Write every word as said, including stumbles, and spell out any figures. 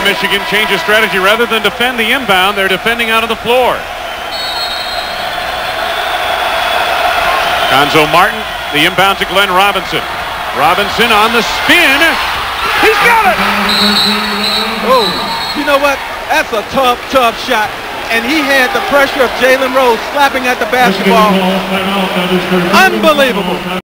Michigan changes strategy. Rather than defend the inbound, they're defending out of the floor. Gonzo Martin, the inbound to Glenn Robinson. Robinson on the spin. He's got it! Oh, you know what? That's a tough, tough shot. And he had the pressure of Jalen Rose slapping at the basketball. Unbelievable.